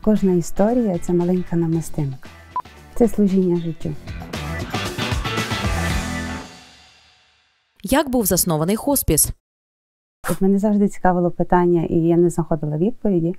Кожна історія – це маленька намистинка. Це служіння життю. Як був заснований хоспіс? Мене завжди цікавило питання, і я не знаходила відповіді.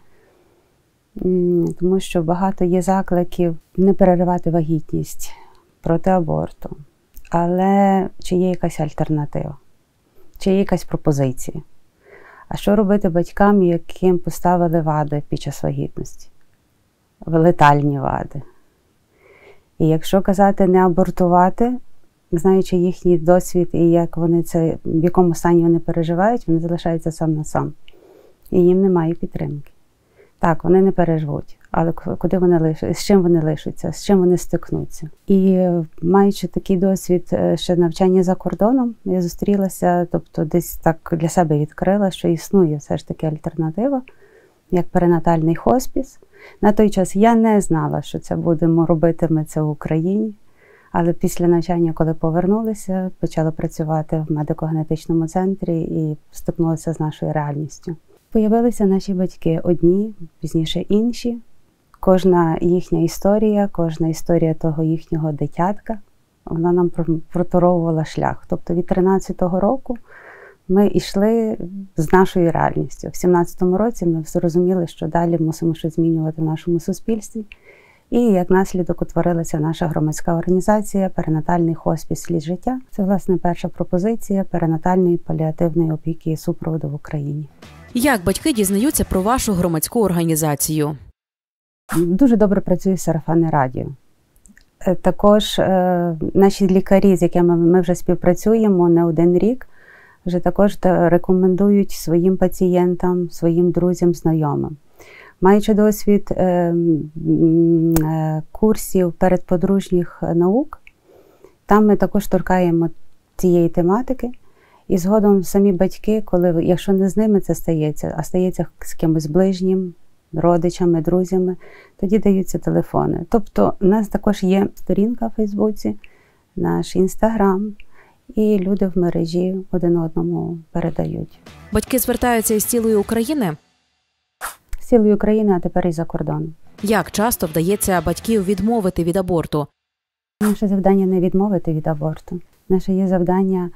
Тому що багато є закликів не переривати вагітність, проти аборту. Але чи є якась альтернатива? Чи є якась пропозиція? А що робити батькам, яким поставили вади під час вагітності? Летальні вади. І якщо казати не абортувати, знаючи їхній досвід і як вони це, в якому стані вони переживають, вони залишаються сам на сам. І їм немає підтримки. Так, вони не переживуть, але куди вони лишаться, з чим вони лишаться, з чим вони стикнуться. І маючи такий досвід ще навчання за кордоном, я зустрілася, тобто десь так для себе відкрила, що існує все ж таки альтернатива, як перинатальний хоспіс. На той час я не знала, що це будемо робити ми це в Україні, але після навчання, коли повернулися, почала працювати в медико-генетичному центрі і стикнулася з нашою реальністю. Появилися наші батьки одні, пізніше інші. Кожна їхня історія того їхнього дитятка, вона нам проторовувала шлях. Тобто від 13-го року ми йшли з нашою реальністю. В 17-му році ми зрозуміли, що далі мусимо щось змінювати в нашому суспільстві. І як наслідок утворилася наша громадська організація «Перинатальний хоспіс. Слід життя». Це, власне, перша пропозиція перинатальної паліативної опіки і супроводу в Україні. Як батьки дізнаються про вашу громадську організацію? Дуже добре працює сарафанне радіо. Також наші лікарі, з якими ми вже співпрацюємо не один рік, вже також рекомендують своїм пацієнтам, своїм друзям, знайомим. Маючи досвід курсів передподружніх наук, там ми також торкаємо цієї тематики. І згодом самі батьки, якщо не з ними це стається, а стається з кимось ближнім, родичами, друзями, тоді даються телефони. Тобто у нас також є сторінка в Фейсбуці, наш Інстаграм, і люди в мережі один одному передають. Батьки звертаються із цілої України? З цілої України, а тепер і за кордоном. Як часто вдається батьків відмовити від аборту? Наше завдання не відмовити від аборту. Наше є завдання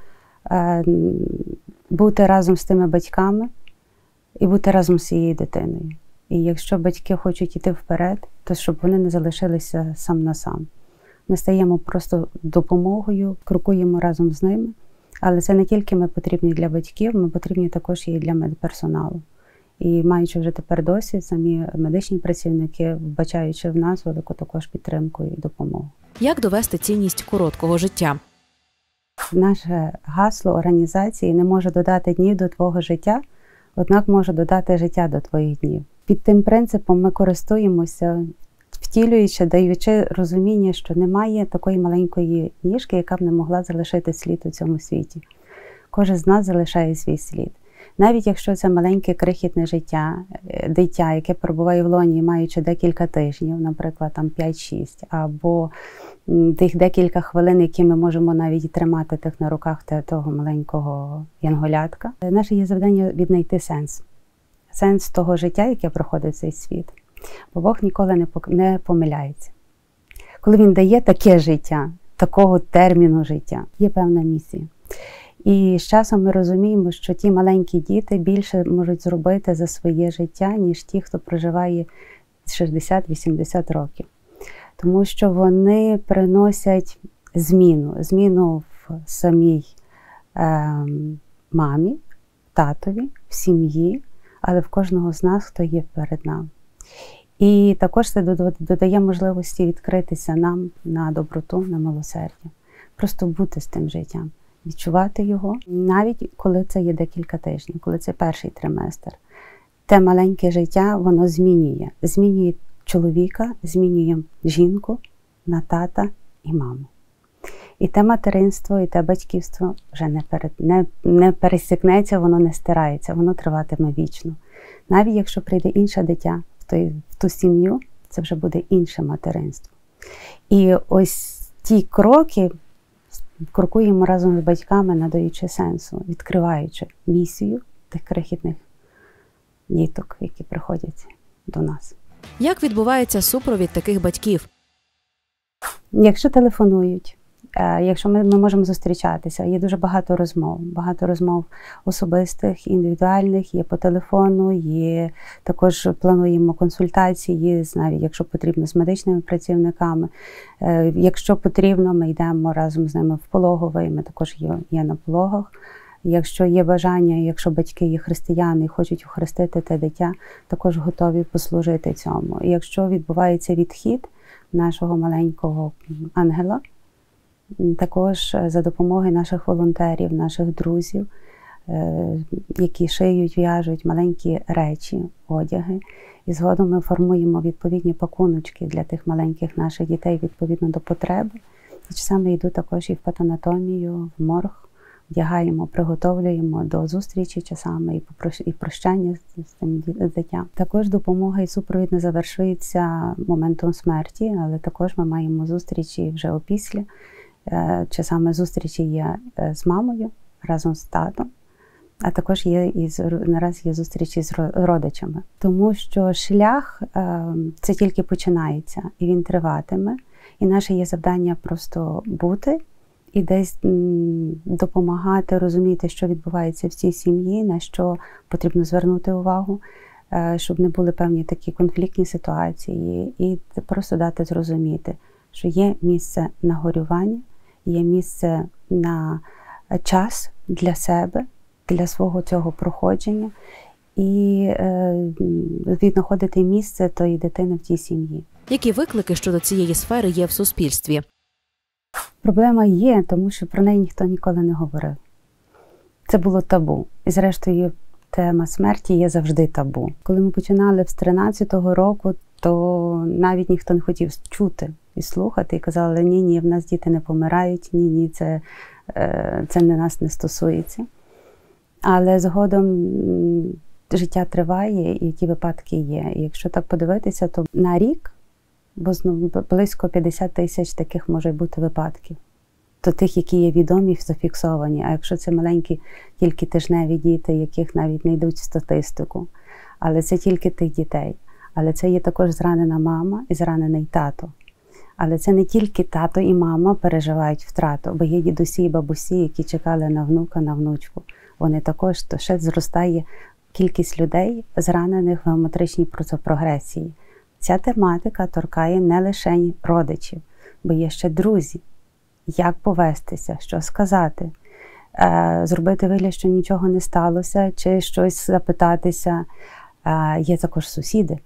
бути разом з тими батьками і бути разом з цією дитиною. І якщо батьки хочуть йти вперед, то щоб вони не залишилися сам на сам. Ми стаємо просто допомогою, крокуємо разом з ними. Але це не тільки ми потрібні для батьків, ми потрібні також і для медперсоналу. І маючи вже тепер досвід, самі медичні працівники, вбачаючи в нас велику також підтримку і допомогу. Як довести цінність короткого життя? Наше гасло організації не може додати днів до твого життя, однак може додати життя до твоїх днів. Під тим принципом ми користуємося, втілюючи, даючи розуміння, що немає такої маленької ніжки, яка б не могла залишити слід у цьому світі. Кожен з нас залишає свій слід. Навіть якщо це маленьке крихітне дитя, яке перебуває в лоні, маючи декілька тижнів, наприклад, там 5-6, або тих декілька хвилин, які ми можемо навіть тримати тих на руках того маленького янголятка. Наше є завдання віднайти сенс. Сенс того життя, яке проходить цей світ. Бо Бог ніколи не помиляється. Коли Він дає таке життя, такого терміну життя, є певна місія. І з часом ми розуміємо, що ті маленькі діти більше можуть зробити за своє життя, ніж ті, хто проживає 60-80 років. Тому що вони приносять зміну в самій мамі, татові, в сім'ї, але в кожного з нас, хто є перед нами. І також це додає можливості відкритися нам на доброту, на милосердя. Просто бути з тим життям. Відчувати його, навіть коли це є декілька тижнів, коли це перший триместр. Те маленьке життя, воно змінює. Змінює чоловіка, змінює жінку на тата і маму. І те материнство, і те батьківство вже не пересікнеться, воно не стирається, воно триватиме вічно. Навіть якщо прийде інше дитя в ту сім'ю, це вже буде інше материнство. І ось ті кроки, крокуємо разом з батьками, надаючи сенсу, відкриваючи місію тих крихітних діток, які приходять до нас. Як відбувається супровід таких батьків? Якщо телефонують, якщо ми можемо зустрічатися, є дуже багато розмов особистих, індивідуальних, є по телефону, є також плануємо консультації, навіть якщо потрібно, з медичними працівниками. Якщо потрібно, ми йдемо разом з ними в пологовий, ми також є на пологах. Якщо є бажання, якщо батьки є християни і хочуть охрестити те дитя, також готові послужити цьому. І якщо відбувається відхід нашого маленького ангела, також за допомогою наших волонтерів, наших друзів, які шиють, в'яжуть маленькі речі, одяги. І згодом ми формуємо відповідні пакуночки для тих маленьких наших дітей відповідно до потреби. І часами йду також і в патанатомію, в морг, вдягаємо, приготовлюємо до зустрічі часами і прощання з цим дитям. Також допомога і супровід не завершується моментом смерті, але також ми маємо зустрічі вже опісля. Часами зустрічі є з мамою разом з татом, а також наразі є зустрічі з родичами. Тому що шлях це тільки починається, і він триватиме. І наше є завдання просто бути і десь допомагати, розуміти, що відбувається в цій сім'ї, на що потрібно звернути увагу, щоб не були певні такі конфліктні ситуації. І просто дати зрозуміти, що є місце на горювання, є місце на час для себе, для свого цього проходження і віднаходити місце тої дитини в тій сім'ї. Які виклики щодо цієї сфери є в суспільстві? Проблема є, тому що про неї ніхто ніколи не говорив. Це було табу. І зрештою тема смерті є завжди табу. Коли ми починали з 13-го року, то навіть ніхто не хотів чути і слухати, і казали, ні, в нас діти не помирають, ні, це нас не стосується. Але згодом життя триває, і ті випадки є. І якщо так подивитися, то на рік близько 50 тисяч таких може бути випадків. То тих, які є відомі і зафіксовані. А якщо це маленькі, тільки тижневі діти, яких навіть не йдуть в статистику. Але це тільки тих дітей. Але це є також зранена мама і зранений тато. Але це не тільки тато і мама переживають втрату, бо є дідусі і бабусі, які чекали на внука, на внучку. Вони також, то ще зростає кількість людей, зранених в геометричній прогресії. Ця тематика торкає не лише родичів, бо є ще друзі. Як повестися, що сказати, зробити вигляд, що нічого не сталося, чи щось запитатися. Є також сусіди,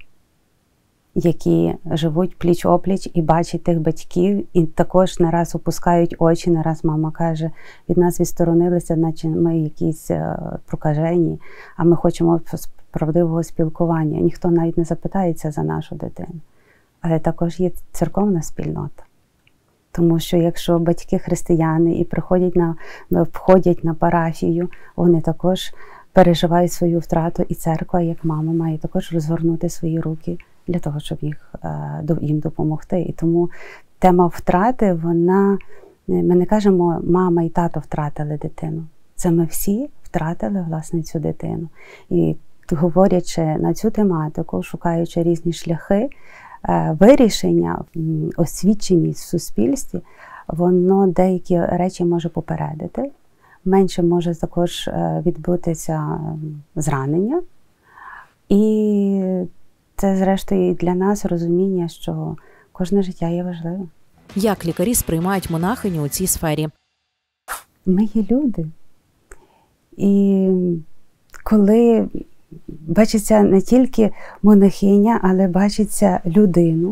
які живуть пліч-опліч і бачать тих батьків, і також не раз опускають очі, не раз мама каже, від нас відсторонилися, наче ми якісь прокажені, а ми хочемо правдивого спілкування. Ніхто навіть не запитається за нашу дитину. Але також є церковна спільнота. Тому що якщо батьки християни і входять на парафію, вони також переживають свою втрату, і церква, як мама, має також розгорнути свої руки для того, щоб їм допомогти. І тому тема втрати, ми не кажемо, мама і тато втратили дитину. Це ми всі втратили, власне, цю дитину. І говорячи на цю тематику, шукаючи різні шляхи, вирішення, освіченість в суспільстві, воно деякі речі може попередити. Менше може також відбутися зранення. І це, зрештою, для нас розуміння, що кожне життя є важливим. Як лікарі сприймають монахиню у цій сфері? Ми є люди. І коли бачиться не тільки монахиня, але бачиться людину,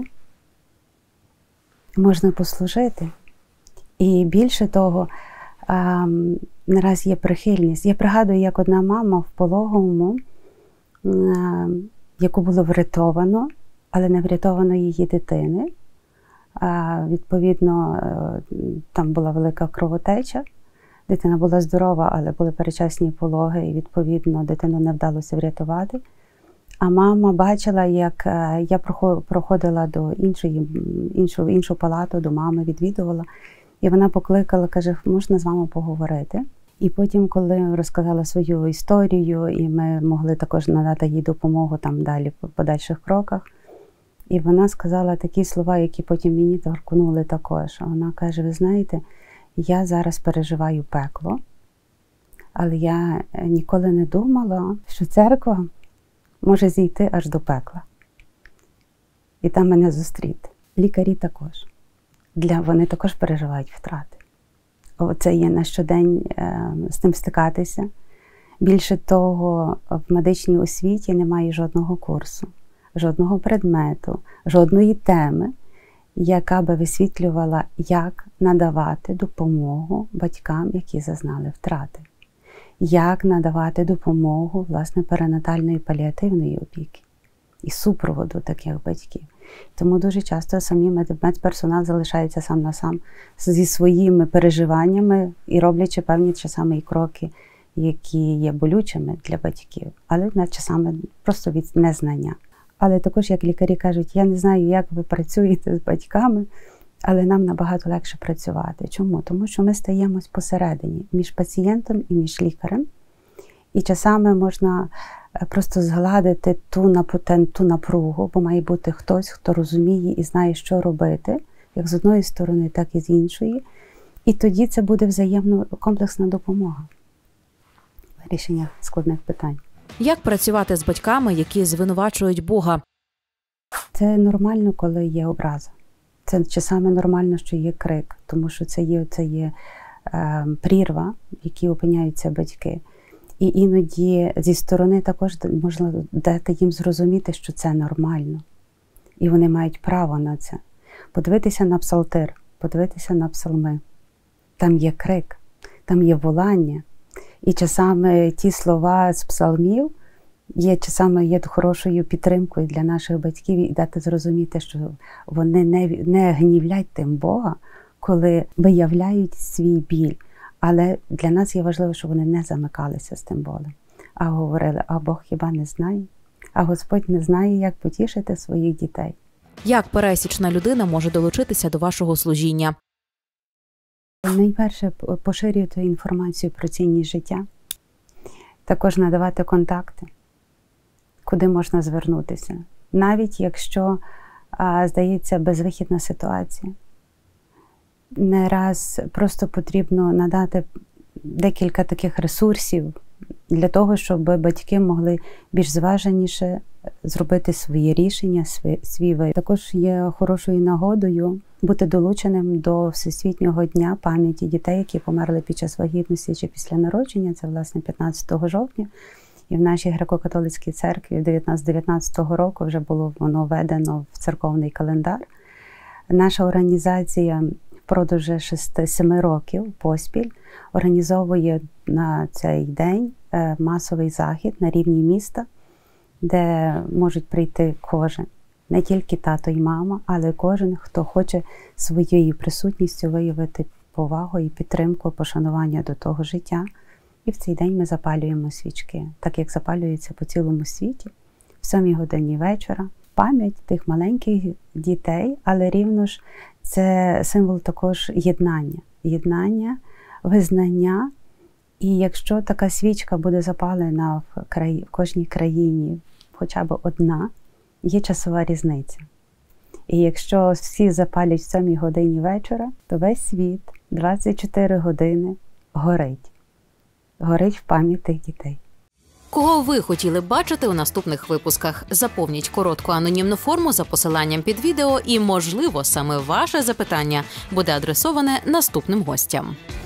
можна послужити. І більше того, нараз є прихильність. Я пригадую, як одна мама в пологовому, яку було врятовано, але не врятовано її дитини. Відповідно, там була велика кровотеча. Дитина була здорова, але були передчасні пологи, і, відповідно, дитину не вдалося врятувати. А мама бачила, як я проходила до іншу палату, до мами, відвідувала. І вона покликала, каже, можна з вами поговорити. І потім, коли розказала свою історію, і ми могли також надати їй допомогу там далі, в подальших кроках, І вона сказала такі слова, які потім мені торкнули також. Вона каже, ви знаєте, я зараз переживаю пекло, але я ніколи не думала, що церква може зійти аж до пекла. І там мене зустріти. Лікарі також. Вони також переживають втрати. Це є на щодень з тим стикатися. Більше того, в медичній освіті немає жодного курсу, жодного предмету, жодної теми, яка би висвітлювала, як надавати допомогу батькам, які зазнали втрати. Як надавати допомогу, власне, перинатальної паліативної опіки і супроводу таких батьків. Тому дуже часто самі медперсонал залишається сам на сам зі своїми переживаннями і роблячи певні часами і кроки, які є болючими для батьків, але часами просто від незнання. Але також, як лікарі кажуть, я не знаю, як ви працюєте з батьками, але нам набагато легше працювати. Чому? Тому що ми стаємо посередині між пацієнтом і між лікарем. І часами можна просто згладити ту напругу, бо має бути хтось, хто розуміє і знає, що робити, як з одної сторони, так і з іншої. І тоді це буде взаємно комплексна допомога в рішеннях складних питань. Як працювати з батьками, які звинувачують Бога? Це нормально, коли є образа. Це часами нормально, що є крик, тому що це є прірва, в якій опиняються батьки. І іноді зі сторони також можна дати їм зрозуміти, що це нормально. І вони мають право на це. Подивитися на псалтир, подивитися на псалми. Там є крик, там є волання. І часами ті слова з псалмів часами є хорошою підтримкою для наших батьків і дати зрозуміти, що вони не гнівлять тим Бога, коли виявляють свій біль. Але для нас є важливо, щоб вони не замикалися з тим болем, а говорили, а Бог хіба не знає? А Господь не знає, як потішити своїх дітей. Як пересічна людина може долучитися до вашого служіння? Найперше, поширювати інформацію про цінність життя. Також надавати контакти, куди можна звернутися. Навіть якщо, здається, безвихідна ситуація. Не раз просто потрібно надати декілька таких ресурсів для того, щоб батьки могли більш зваженіше зробити свої рішення, свій вибір. Також є хорошою нагодою бути долученим до Всесвітнього дня пам'яті дітей, які померли під час вагітності чи після народження. Це, власне, 15 жовтня. І в нашій греко-католицькій церкві 19 року вже було воно введено в церковний календар. Наша організація впродовж 6-7 років поспіль організовує на цей день масовий захід на рівні міста, де можуть прийти кожен, не тільки тато і мама, але кожен, хто хоче своєю присутністю виявити повагу і підтримку, пошанування до того життя. І в цей день ми запалюємо свічки, так як запалюються по цілому світі, в 7 годині вечора. Пам'ять тих маленьких дітей, але рівно ж це символ також єднання, визнання. І якщо така свічка буде запалена в кожній країні, хоча б одна, є часова різниця. І якщо всі запалять в 7 годині вечора, то весь світ 24 години горить. Горить в пам'ять тих дітей. Кого ви хотіли б бачити у наступних випусках? Заповніть коротку анонімну форму за посиланням під відео і, можливо, саме ваше запитання буде адресоване наступним гостям.